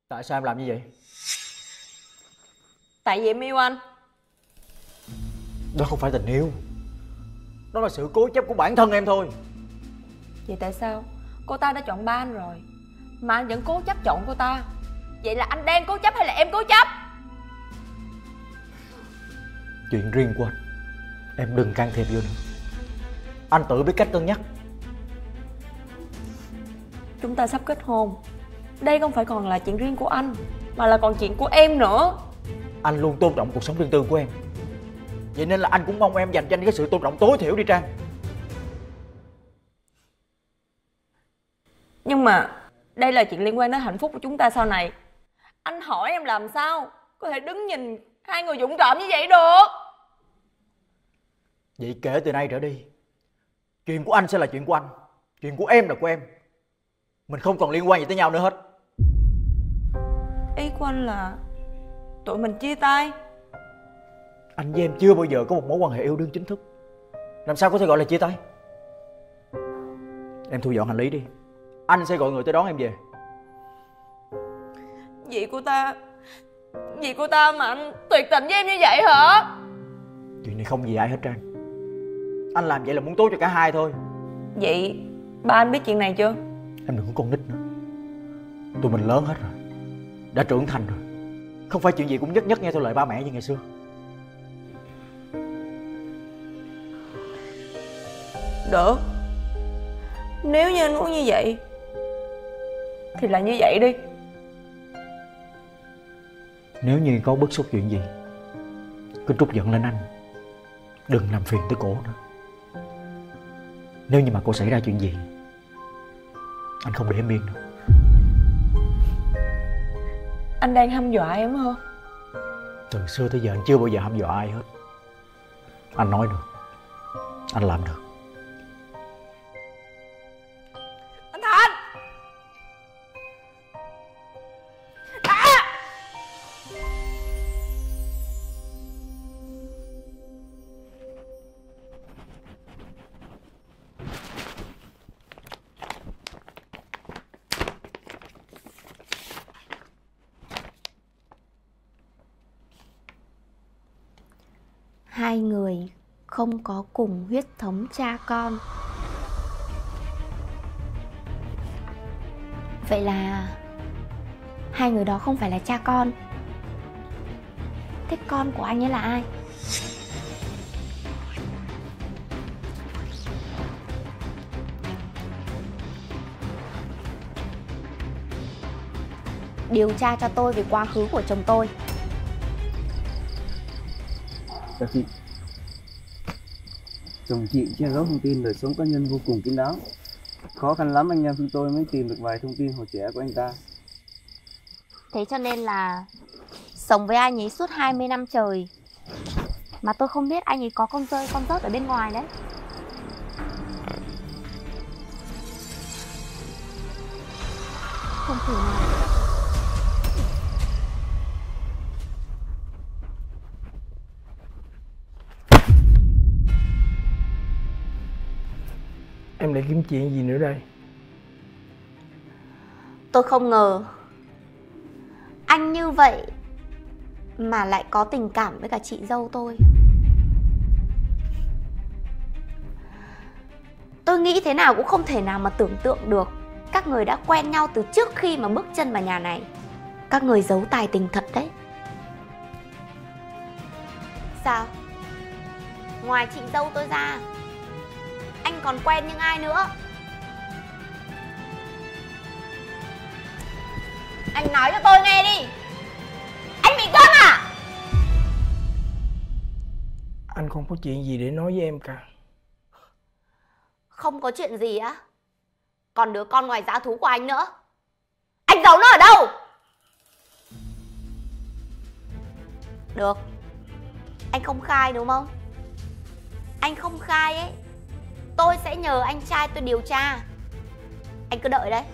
Tại sao em làm như vậy? Tại vì em yêu anh. Đó không phải tình yêu, đó là sự cố chấp của bản thân em thôi. Vậy tại sao cô ta đã chọn ba anh rồi mà anh vẫn cố chấp chọn cô ta? Vậy là anh đang cố chấp hay là em cố chấp? Chuyện riêng của anh, em đừng can thiệp vô nữa. Anh tự biết cách cân nhắc. Chúng ta sắp kết hôn. Đây không phải còn là chuyện riêng của anh mà là còn chuyện của em nữa. Anh luôn tôn trọng cuộc sống riêng tư của em, vậy nên là anh cũng mong em dành cho anh cái sự tôn trọng tối thiểu đi Trang. Nhưng mà đây là chuyện liên quan đến hạnh phúc của chúng ta sau này. Anh hỏi em làm sao có thể đứng nhìn hai người vụng trộm như vậy được? Vậy kể từ nay trở đi, chuyện của anh sẽ là chuyện của anh, chuyện của em là của em. Mình không còn liên quan gì tới nhau nữa hết. Ý của anh là tụi mình chia tay? Anh với em chưa bao giờ có một mối quan hệ yêu đương chính thức, làm sao có thể gọi là chia tay? Em thu dọn hành lý đi, anh sẽ gọi người tới đón em về. Vì cô ta mà anh tuyệt tình với em như vậy hả? Chuyện này không vì ai hết Trang. Anh làm vậy là muốn tốt cho cả hai thôi. Vậy ba anh biết chuyện này chưa? Em đừng có con nít nữa. Tụi mình lớn hết rồi, đã trưởng thành rồi. Không phải chuyện gì cũng nhất nhất nghe theo lời ba mẹ như ngày xưa. Được, nếu như anh muốn như vậy thì là như vậy đi. Nếu như có bức xúc chuyện gì, cứ trút giận lên anh, đừng làm phiền tới cổ nữa. Nếu như mà cô xảy ra chuyện gì, anh không để em yên đâu. Anh đang hăm dọa em hả? Từ xưa tới giờ anh chưa bao giờ hăm dọa ai hết. Anh nói được, anh làm được. Anh Thành! Hai người không có cùng huyết thống cha con. Vậy là hai người đó không phải là cha con. Thế con của anh ấy là ai? Điều tra cho tôi về quá khứ của chồng tôi. Dạ chị. Chồng chị che giấu thông tin đời sống cá nhân vô cùng kín đáo. Khó khăn lắm anh em chúng tôi mới tìm được vài thông tin hồi trẻ của anh ta. Thế cho nên là sống với anh ấy suốt 20 năm trời mà tôi không biết anh ấy có con rơi con rớt ở bên ngoài đấy. Không thể nào. Em lại kiếm chuyện gì nữa đây? Tôi không ngờ anh như vậy mà lại có tình cảm với cả chị dâu tôi. Tôi nghĩ thế nào cũng không thể nào mà tưởng tượng được các người đã quen nhau từ trước khi mà bước chân vào nhà này. Các người giấu tài tình thật đấy. Sao? Ngoài chị dâu tôi ra, anh còn quen những ai nữa? Anh nói cho tôi nghe đi. Anh bị câm à? Anh không có chuyện gì để nói với em cả. Không có chuyện gì á? Còn đứa con ngoài dã thú của anh nữa, anh giấu nó ở đâu? Được, anh không khai đúng không? Anh không khai ấy, tôi sẽ nhờ anh trai tôi điều tra. Anh cứ đợi đấy.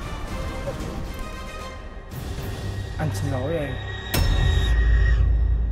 Anh xin lỗi em.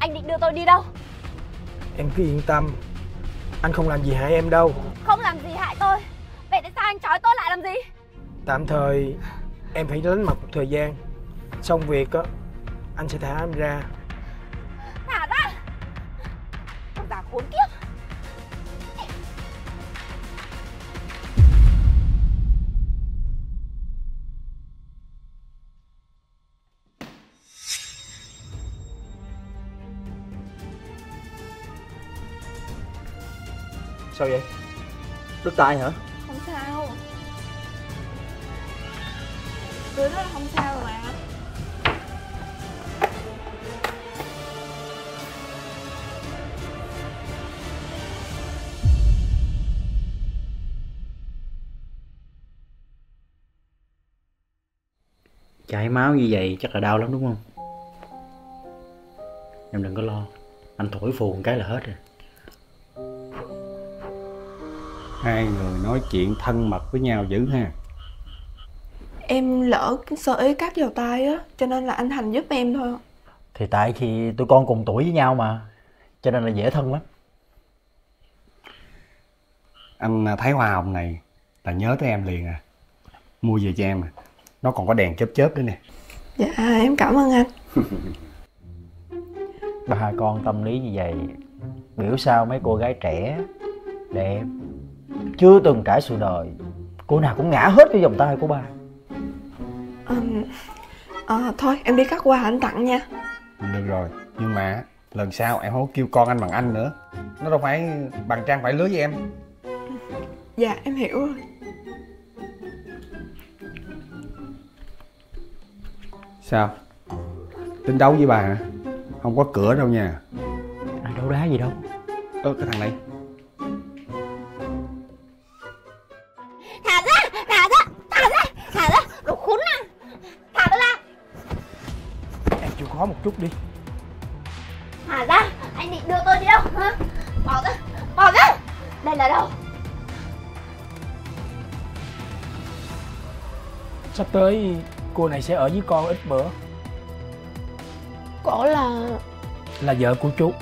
Anh định đưa tôi đi đâu? Em cứ yên tâm, anh không làm gì hại em đâu. Không làm gì hại tôi. Vậy tại sao anh trói tôi lại làm gì? Tạm thời em phải lánh mặt một thời gian. Xong việc á, anh sẽ thả em ra. Thả ra! Con già khốn kiếp! Sao vậy? Đứt tay hả? Không sao. Tôi nói là không sao rồi mà. Chảy máu như vậy chắc là đau lắm đúng không? Em đừng có lo, anh thổi phù một cái là hết rồi. Hai người nói chuyện thân mật với nhau dữ ha. Em lỡ sơ ý cắt vào tay á, cho nên là anh Thành giúp em thôi. Thì tại khi tụi con cùng tuổi với nhau mà, cho nên là dễ thân lắm. Anh thấy hoa hồng này là nhớ tới em liền à. Mua về cho em à. Nó còn có đèn chớp chớp nữa nè. Dạ em cảm ơn anh. Ba con tâm lý như vậy, biểu sao mấy cô gái trẻ, đẹp, chưa từng trải sự đời, cô nào cũng ngã hết cái vòng tay của ba. Thôi em đi cắt hoa anh tặng nha. Được rồi, nhưng mà lần sau em không có kêu con anh bằng anh nữa. Nó đâu phải bằng trang phải lứa với em. Dạ em hiểu rồi. Sao? Tính đấu với bà hả? Không có cửa đâu nha. Ai đấu đá gì đâu. Cái thằng này. Thả ra! Thả ra! Thả ra! Thả ra! Đồ khốn nạn! Thả tôi ra! Em chịu khó một chút đi. Thả ra! Anh định đưa tôi đi đâu hả? Bỏ ra! Bỏ ra! Đây là đâu? Sắp tới cô này sẽ ở với con ít bữa. Cổ Là vợ của chú.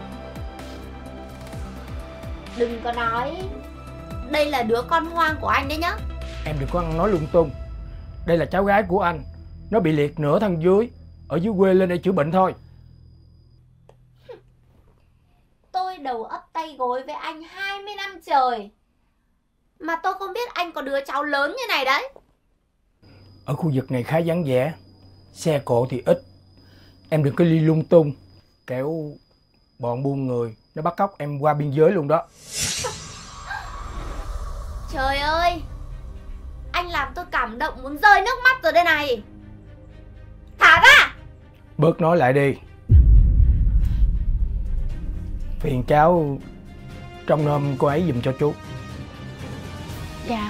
Đừng có nói đây là đứa con hoang của anh đấy nhá. Em đừng có ăn nói lung tung. Đây là cháu gái của anh. Nó bị liệt nửa thân dưới. Ở dưới quê lên đây chữa bệnh thôi. Tôi đầu ấp tay gối với anh 20 năm trời, mà tôi không biết anh có đứa cháu lớn như này đấy. Ở khu vực này khá vắng vẻ, xe cộ thì ít. Em đừng có đi lung tung, kẻo bọn buôn người nó bắt cóc em qua biên giới luôn đó. Trời ơi, anh làm tôi cảm động muốn rơi nước mắt rồi đây này. Thả ra! Bớt nói lại đi. Phiền cháu trông nom cô ấy giùm cho chú. Dạ.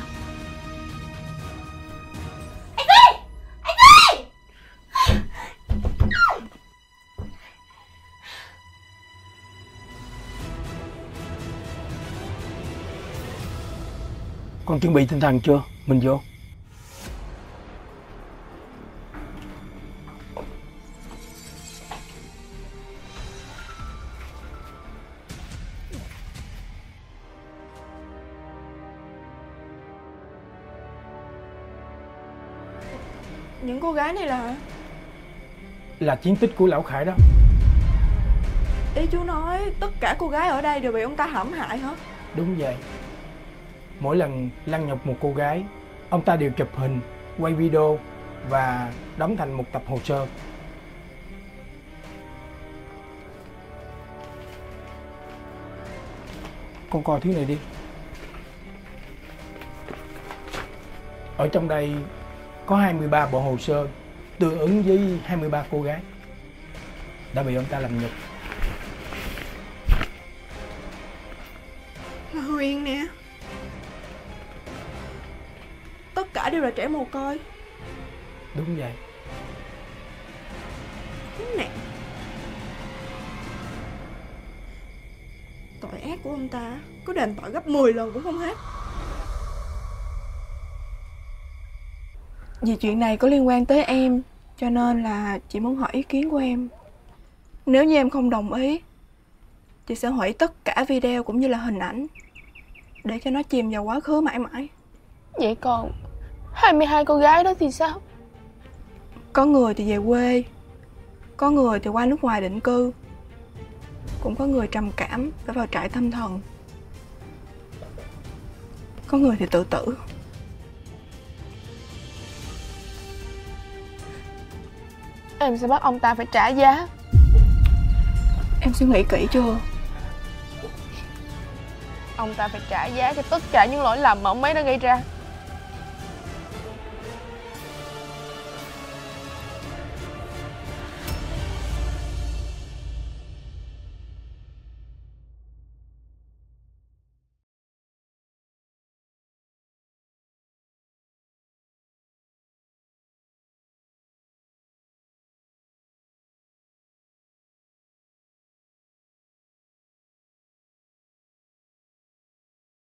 Con chuẩn bị tinh thần chưa? Mình vô. Những cô gái này Là chiến tích của lão Khải đó. ý chú nói tất cả cô gái ở đây đều bị ông ta hãm hại hả? Đúng vậy. Mỗi lần lăng nhục một cô gái, ông ta đều chụp hình, quay video và đóng thành một tập hồ sơ. Con coi thứ này đi. Ở trong đây có 23 bộ hồ sơ tương ứng với 23 cô gái đã bị ông ta làm nhục. Là Huyền nè. Tất cả đều là trẻ mồ côi. Đúng vậy. Nè. Tội ác của ông ta có đền tội gấp 10 lần cũng không hết. Vì chuyện này có liên quan tới em, cho nên là chị muốn hỏi ý kiến của em. Nếu như em không đồng ý, chị sẽ hủy tất cả video cũng như là hình ảnh, để cho nó chìm vào quá khứ mãi mãi. Vậy còn 22 cô gái đó thì sao? Có người thì về quê, có người thì qua nước ngoài định cư, cũng có người trầm cảm phải vào trại tâm thần, có người thì tự tử. Em sẽ bắt ông ta phải trả giá. Em suy nghĩ kỹ chưa? Ông ta phải trả giá cho tất cả những lỗi lầm mà ông ấy đã gây ra.